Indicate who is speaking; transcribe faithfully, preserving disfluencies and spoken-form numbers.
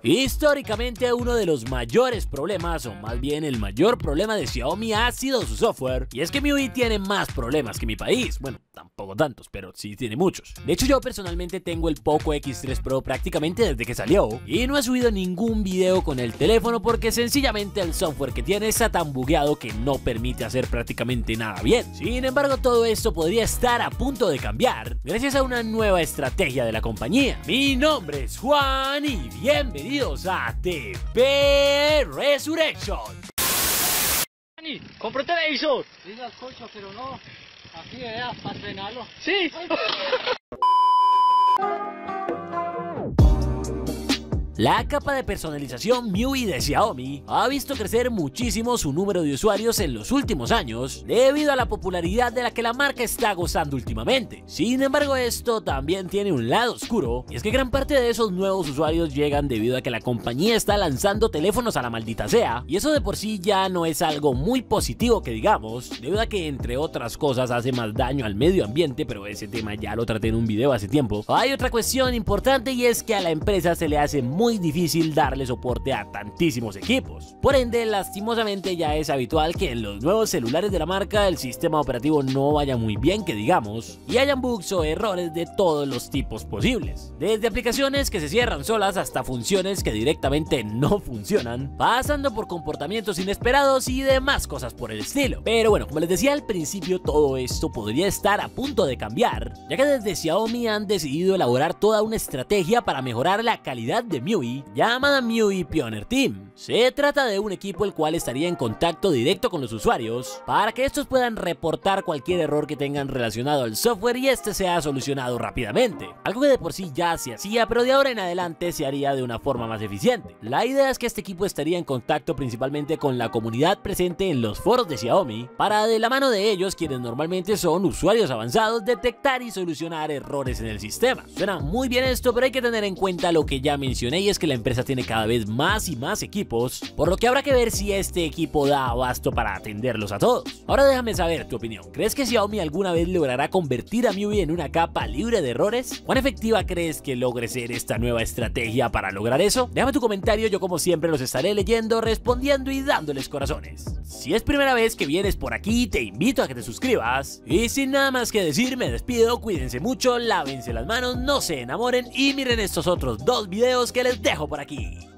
Speaker 1: Históricamente uno de los mayores problemas, o más bien el mayor problema de Xiaomi ha sido su software, y es que M I U I tiene más problemas que mi país. Bueno, tampoco tantos, pero sí tiene muchos. De hecho, yo personalmente tengo el Poco X tres Pro prácticamente desde que salió, y no he subido ningún video con el teléfono porque sencillamente el software que tiene está tan bugueado que no permite hacer prácticamente nada bien. Sin embargo, todo esto podría estar a punto de cambiar gracias a una nueva estrategia de la compañía. Mi nombre es Juan y bienvenidos a T P Resurrection.
Speaker 2: Juani, compré un televisor.
Speaker 3: Sí, lo escucho, pero no. Aquí vea, para estrenarlo.
Speaker 2: Sí.
Speaker 1: La capa de personalización M I U I de Xiaomi ha visto crecer muchísimo su número de usuarios en los últimos años debido a la popularidad de la que la marca está gozando últimamente. Sin embargo, esto también tiene un lado oscuro, y es que gran parte de esos nuevos usuarios llegan debido a que la compañía está lanzando teléfonos a la maldita sea, y eso de por sí ya no es algo muy positivo que digamos, debido a que entre otras cosas hace más daño al medio ambiente, pero ese tema ya lo traté en un video hace tiempo. Hay otra cuestión importante, y es que a la empresa se le hace muy muy difícil darle soporte a tantísimos equipos. Por ende, lastimosamente ya es habitual que en los nuevos celulares de la marca el sistema operativo no vaya muy bien que digamos, y hayan bugs o errores de todos los tipos posibles. Desde aplicaciones que se cierran solas hasta funciones que directamente no funcionan, pasando por comportamientos inesperados y demás cosas por el estilo. Pero bueno, como les decía al principio, todo esto podría estar a punto de cambiar, ya que desde Xiaomi han decidido elaborar toda una estrategia para mejorar la calidad de M I U I llamada M I U I Pioneer Team. Se trata de un equipo el cual estaría en contacto directo con los usuarios para que estos puedan reportar cualquier error que tengan relacionado al software y este sea solucionado rápidamente, algo que de por sí ya se hacía, pero de ahora en adelante se haría de una forma más eficiente. La idea es que este equipo estaría en contacto principalmente con la comunidad presente en los foros de Xiaomi para, de la mano de ellos, quienes normalmente son usuarios avanzados, detectar y solucionar errores en el sistema. Suena muy bien esto, pero hay que tener en cuenta lo que ya mencioné, y es que la empresa tiene cada vez más y más equipos, por lo que habrá que ver si este equipo da abasto para atenderlos a todos. Ahora déjame saber tu opinión. ¿Crees que Xiaomi alguna vez logrará convertir a M I U I en una capa libre de errores? ¿Cuán efectiva crees que logre ser esta nueva estrategia para lograr eso? Déjame tu comentario, yo como siempre los estaré leyendo, respondiendo y dándoles corazones. Si es primera vez que vienes por aquí, te invito a que te suscribas. Y sin nada más que decir, me despido, cuídense mucho, lávense las manos, no se enamoren y miren estos otros dos videos que les dejo por aquí.